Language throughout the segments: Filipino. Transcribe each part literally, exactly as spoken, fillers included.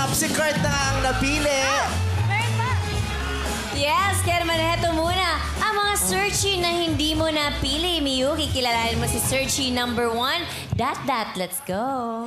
Si Kurt na ang napili. Yes, kaya naman heto muna. Ang mga searchy na hindi mo napili, Miyuki. Kilalanin mo si searchy number one. Dat Dat, let's go.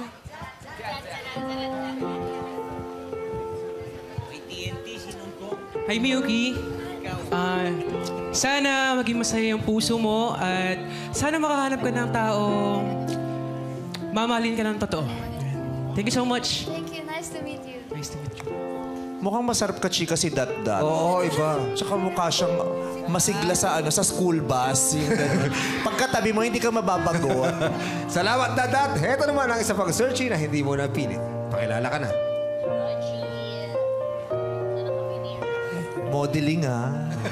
Hi, Miyuki. Ah, sana maging masaya yung puso mo at sana makahanap ka ng taong mamahalin ka ng totoo. Thank you so much. Thank you. Nice to meet you. Nice to meet you. Mukhang masarap ka, chika, si Dat Dat. Oo, iba. Tsaka mukha siyang masigla sa ano sa school bus. Yung ganun. Pagkatabi mo, hindi ka mababagot. Salamat, Dadat. Heto naman ang isa pang searchy na hindi mo napili. Pakilala ka na. Modeling, ah.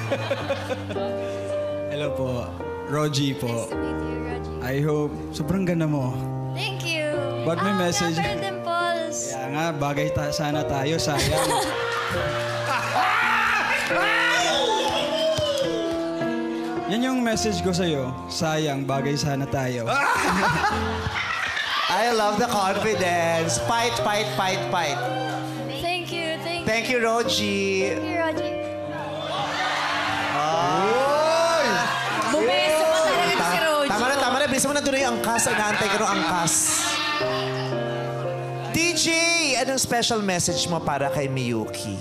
Hello po. Rogie po. Nice to meet you, Rogie. I hope sobrang ganda mo. Thank you. Ba't may Ah, message? Pepper Dimples. Kaya nga, bagay ta sana tayo, sayang. Yan yung message ko sa'yo. Sayang, bagay sana tayo. I love the confidence. Fight, fight, fight, fight. Thank you. Thank you. Thank you, Rogie. Thank you, Rogie. Bumeso pa talaga si Rogie. Tama na, tama na. Bilisan mo na doon yung angkas. Inaantay ka ng angkas. D J, anong special message mo para kay Miyuki?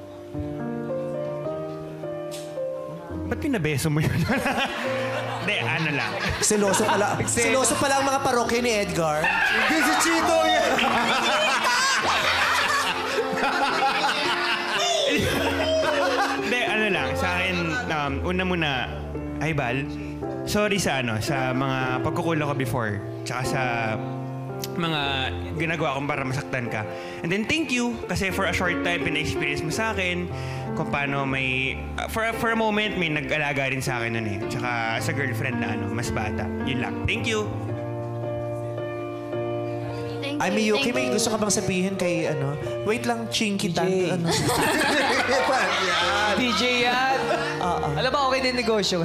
Ba't pinabeso mo yun? Hindi, ano lang. Seloso pala. Seloso pala ang mga parokya ni Edgar. Hindi si Chito yan. Hindi, ano lang. Sa akin, um, una muna, ay Bal, sorry sa ano, sa mga pagkukulang ko before. Tsaka sa mga ginagawa kong para masaktan ka. And then thank you kasi for a short time pina-experience mo sa akin kung paano may... Uh, for, for a moment, may nag-alaga rin sa akin nun eh. Tsaka sa girlfriend na ano, mas bata. Yun lang. Thank you. Thank Ay, you. Miyuki, Thank may you. gusto ka bang sabihin kay ano? Wait lang, ching kita. Ano? D J yan. Alam ba, okay din negosyo.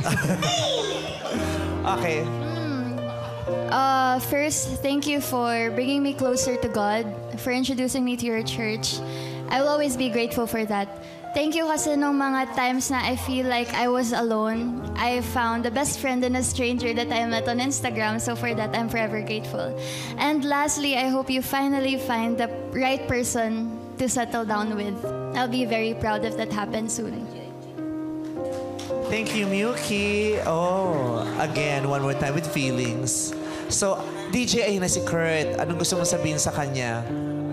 Okay. Uh, first, thank you for bringing me closer to God, for introducing me to your church. I will always be grateful for that. Thank you kasi nung mga times na I feel like I was alone, I found the best friend and a stranger that I met on Instagram. So for that, I'm forever grateful. And lastly, I hope you finally find the right person to settle down with. I'll be very proud if that happens soon. Thank you, Miyuki. Oh, again, one more time with feelings. So, D J, ayun na si Kurt. Anong gusto mo sabihin sa kanya?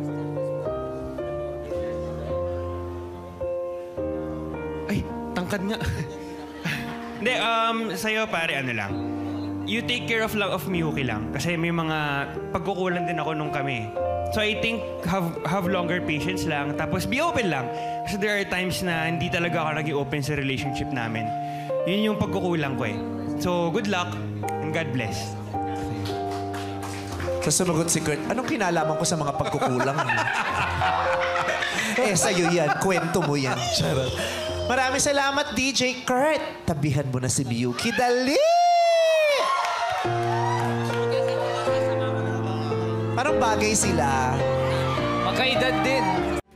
Ay, tangkad nga. Hindi, um, sa'yo pare, ano lang. You take care of lang of Miyuki lang. Kasi may mga pagkukulan din ako nung kami. So I think have have longer patience lang. Tapos be open lang. Kasi there are times na hindi talaga ako naging open sa relationship namin. Yun yung pagkukulang ko eh. So good luck and God bless. Sa sumagot si Kurt, anong kinalaman ko sa mga pagkukulang mo? Eh, sa'yo yan. Kwento mo yan. Charot. Maraming salamat, D J Kurt. Tabihan mo na si Miyuki. Dali! Parang bagay sila. Magkaedad din.